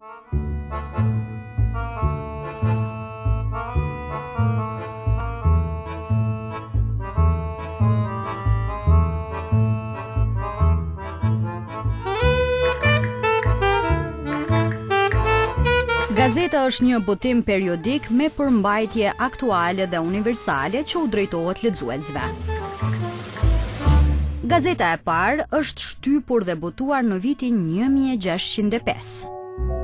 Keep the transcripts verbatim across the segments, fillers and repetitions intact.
Gazeta është një botim periodik me përmbajtje aktuale dhe universale që u drejtohet lexuesve. Gazeta e parë është shtypur dhe botuar në vitin një mijë e gjashtëqind e pesë.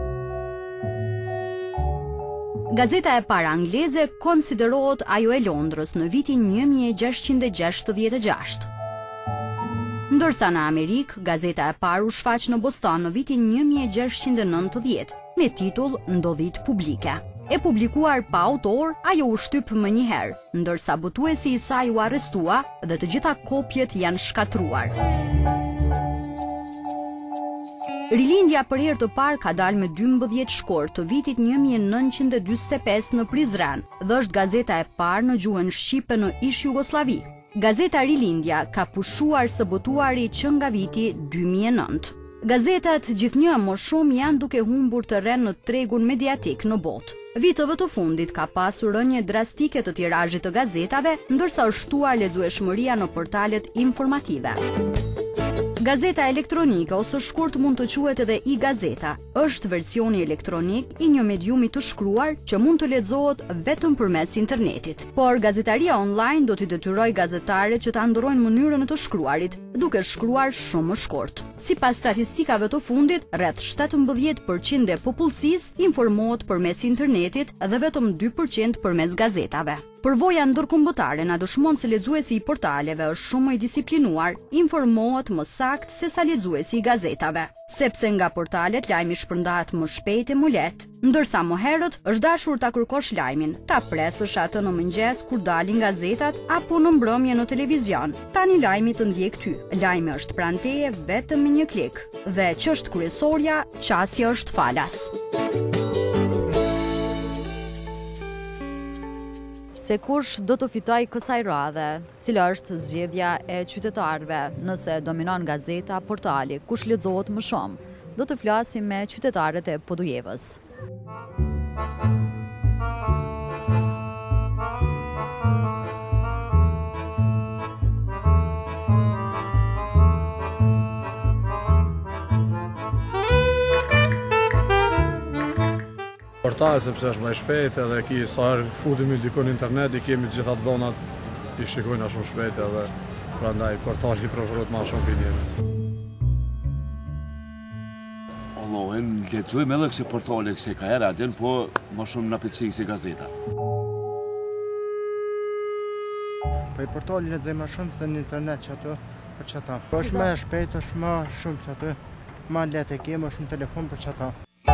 Gazeta e parë angleze konsiderohet ajo e Londrës në vitin një mijë e gjashtëqind e gjashtëdhjetë e gjashtë. Ndërsa në Amerikë, gazeta e parë u shfaq në Boston në vitin një mijë e gjashtëqind e nëntëdhjetë me titull Ndodhit publike. E publikuar pa autor, ajo u shtyp më një herë, ndërsa botuesi i saj u arrestua dhe të gjitha kopjet janë shkatruar. Rilindja për herë të parë ka dalë me dymbëdhjetë shkort të vitit një mijë e nëntëqind e dyzet e pesë në Prizren dhe është gazeta e parë në gjuhën shqipe në ish Jugosllavi. Gazeta Rilindja ka pushuar së botuari që nga viti dy mijë e nëntë. Gazetat gjithnjë më shumë janë duke humbur terren në tregun mediatik në botë. Viteve të fundit ka pasur rënje drastike të tirazhit të gazetave, ndërsa është shtuar lexueshmëria në portalet informative. Gazeta elektronike ose shkurt mund të quhet edhe e-gazeta, është versioni elektronik i një mediumi të shkruar që mund të lexohet vetëm përmes internetit. Por gazetaria online do t'i detyrojë gazetarët që ta ndrojnë mënyrën e të shkruarit, duke shkruar shumë më shkurt. Sipas statistikave të fundit, rreth shtatëmbëdhjetë përqind e popullsisë informohet përmes internetit dhe vetëm dy përqind përmes gazetave. Përvoja ndërkombëtare na dëshmon se lexuesi i portaleve është shumë më i disiplinuar, informohet më saktë se sa lexuesi i gazetave, sepse nga portalet lajmi shpërndahet më shpejt e më lehtë, ndërsa më herët është dashur ta kërkosh lajmin, ta presësh atë në mëngjes kur dalin gazetat apo në mbrëmje në televizion. Tani lajmi të ndjek ty. Lajmi është pranë teje vetëm me një klik. Dhe ç'është kryesorja, qasja është falas. Se kush do të fitoj kësaj radhe, cila është zgjedhja e qytetarëve, nëse dominon gazeta, portali, kush lexohet më shumë, do të flasim me qytetarët e Podujevës. Portal sepse është më i shpejtë edhe ki sa herë futemi diku në internet i kemi të gjitha të dhonat i shikojnë a shumë shpejt edhe prandaj portali preferohet më shumë pinjeve. Allohen, lexojmë edhe këse portale këse ka era adin, po më shumë në pëlqejnë se gazeta. Po i portali lexojmë më shumë se në internet që ato për çata. Po është më e shpejtë, është më shumë që ato, më lehtë e kemi, është në telefon për çata.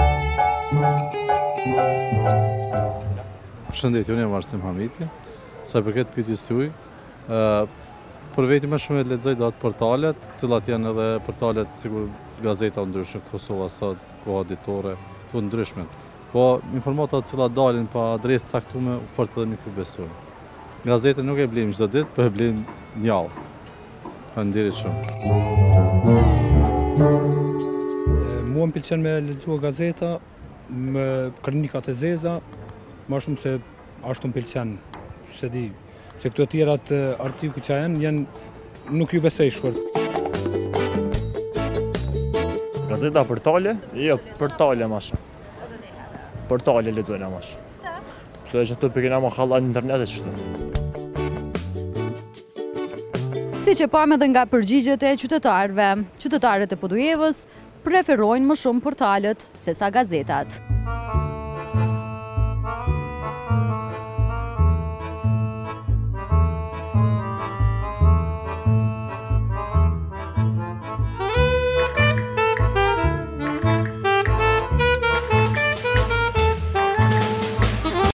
Përshëndetje, unë jam Arsim Hamiti. Sa i përket pyetjes tuaj, për veti më shumë e lexoj do ato portalet, të cilat janë edhe portalet sikur gazeta ndryshme, Kosova Sot, Koha Ditore, të ndryshme. Po informata të cilat dalin pa adresë caktuar, fort edhe nuk i besoj. Gazetën nuk e blejmë çdo ditë, por e blejmë një javë. Faleminderit shumë. Mua më pëlqen me lexuar gazeta, me kronikat e zeza, më shumë se ashtu më pëlqen, se di, se këto tjerat artikuj që janë, janë nuk ju besoj shkurt. Gazeta portale? Jo, portale më shumë. Portale lexojna më shumë. Sa? Se që të përkena më halla në internet e qështë. Si që pam edhe nga përgjigjet e qytetarëve, qytetarët e Podujevës preferojnë më shumë portalet se sa gazetat.